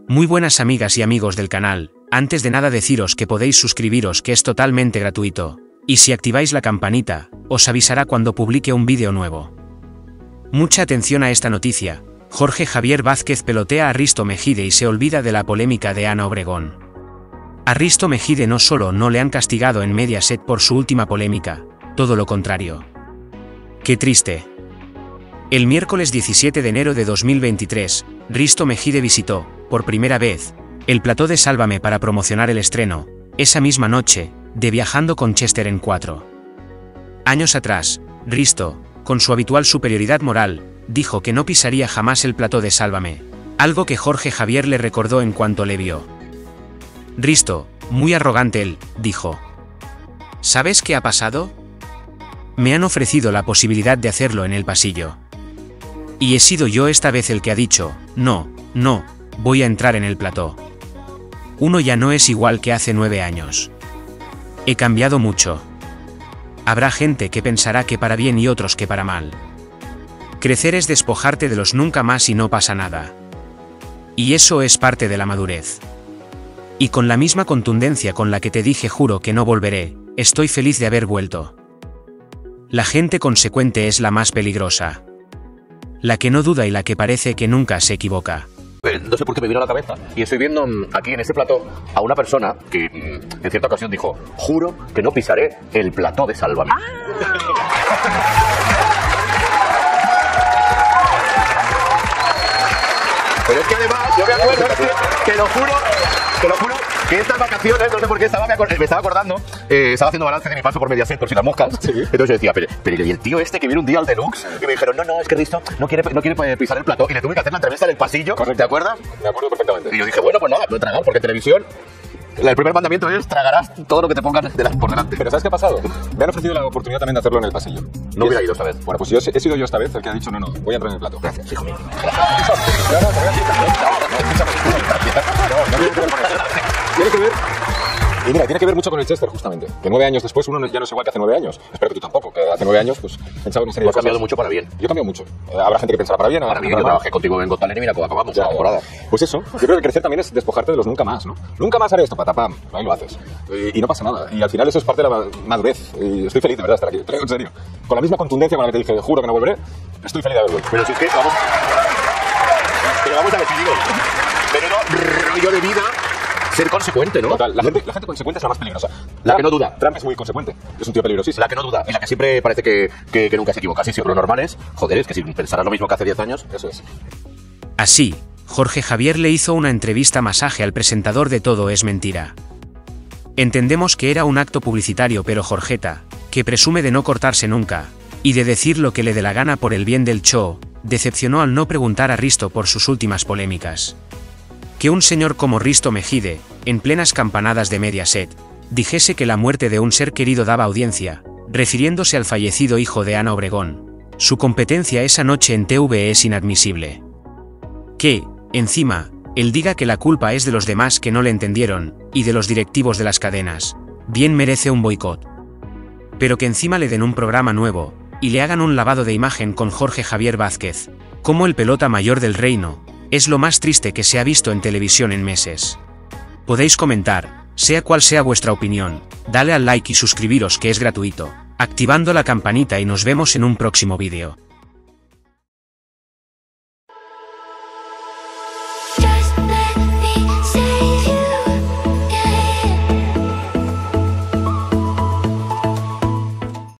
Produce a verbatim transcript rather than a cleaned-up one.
Muy buenas amigas y amigos del canal, antes de nada deciros que podéis suscribiros, que es totalmente gratuito, y si activáis la campanita, os avisará cuando publique un vídeo nuevo. Mucha atención a esta noticia. Jorge Javier Vázquez pelotea a Risto Mejide y se olvida de la polémica de Ana Obregón. A Risto Mejide no solo no le han castigado en Mediaset por su última polémica, todo lo contrario. ¡Qué triste! El miércoles diecisiete de enero de dos mil veintitrés, Risto Mejide visitó, por primera vez, el plató de Sálvame para promocionar el estreno, esa misma noche, de Viajando con Chester en cuatro. Años atrás, Risto, con su habitual superioridad moral, dijo que no pisaría jamás el plató de Sálvame, algo que Jorge Javier le recordó en cuanto le vio. Risto, muy arrogante él, dijo: ¿sabes qué ha pasado? Me han ofrecido la posibilidad de hacerlo en el pasillo. Y he sido yo esta vez el que ha dicho, no, no, voy a entrar en el plató. Uno ya no es igual que hace nueve años. He cambiado mucho. Habrá gente que pensará que para bien y otros que para mal. Crecer es despojarte de los nunca más y no pasa nada. Y eso es parte de la madurez. Y con la misma contundencia con la que te dije juro que no volveré, estoy feliz de haber vuelto. La gente consecuente es la más peligrosa. La que no duda y la que parece que nunca se equivoca. No sé por qué me vino a la cabeza y estoy viendo aquí en este plató a una persona que en cierta ocasión dijo: juro que no pisaré el plató de Sálvame. ¡Ah! Pero es que además yo me acuerdo que, que lo juro, que lo juro, que estas vacaciones, no sé por qué estaba, me, acor me estaba acordando, eh, estaba haciendo balance de mi paso por Mediaset, por si las moscas. Sí. Entonces yo decía, pero, pero ¿y el tío este que viene un día al Deluxe? Y me dijeron, no, no, es que Risto no quiere, no quiere pisar el plató y le tuve que hacer la entrevista en el pasillo. Correcto. ¿Te acuerdas? Me acuerdo perfectamente. Y yo dije, bueno, pues nada, lo he tragado, porque en televisión el primer mandamiento es tragarás todo lo que te pongan por delante. Pero ¿sabes qué ha pasado? Me han ofrecido la oportunidad también de hacerlo en el pasillo. No hubiera ido esta vez. Bueno, pues yo he sido yo esta vez el que ha dicho, no, no, voy a entrar en el plato. Gracias, hijo mío. Tiene que ver... Y mira, tiene que ver mucho con el Chester, justamente. Que nueve años después uno ya no es igual que hace nueve años. Espero que tú tampoco, que hace nueve años pues pensaba en una serie de cosas. Has cambiado mucho para bien. Yo he cambiado mucho. Eh, habrá gente que pensará para bien. Para bien, yo trabajé contigo en Got Talent y mira cómo acabamos. Ya, temporada. Pues eso, yo creo que crecer también es despojarte de los nunca más, ¿no? Nunca más haré esto, patapam. Ahí lo haces. Y, y no pasa nada. Y al final eso es parte de la madurez. Y estoy feliz de verdad de estar aquí. Te lo digo en serio. Con la misma contundencia con la que te dije, juro que no volveré, estoy feliz de haber vuelto. Pero si es que vamos... Pero vamos a ver, digo, menudo rollo de vida... Ser consecuente, ¿no? Total, la gente, la gente consecuente es la más peligrosa. La que no duda. Trump es muy consecuente. Es un tío peligrosísimo. La que no duda. Y la que siempre parece que, que, que nunca se equivoca. Sí, sí, lo normal es, joder, es que si pensaras lo mismo que hace diez años, eso es. Así, Jorge Javier le hizo una entrevista masaje al presentador de Todo es Mentira. Entendemos que era un acto publicitario, pero Jorgeta, que presume de no cortarse nunca, y de decir lo que le dé la gana por el bien del show, decepcionó al no preguntar a Risto por sus últimas polémicas. Que un señor como Risto Mejide, en plenas campanadas de Mediaset, dijese que la muerte de un ser querido daba audiencia, refiriéndose al fallecido hijo de Ana Obregón. Su competencia esa noche en T V es inadmisible. Que, encima, él diga que la culpa es de los demás que no le entendieron, y de los directivos de las cadenas, bien merece un boicot. Pero que encima le den un programa nuevo, y le hagan un lavado de imagen con Jorge Javier Vázquez, como el pelota mayor del reino, es lo más triste que se ha visto en televisión en meses. Podéis comentar, sea cual sea vuestra opinión, dale al like y suscribiros que es gratuito, activando la campanita y nos vemos en un próximo vídeo.